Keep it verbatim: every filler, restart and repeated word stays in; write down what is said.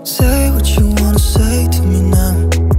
Say what you wanna say to me now.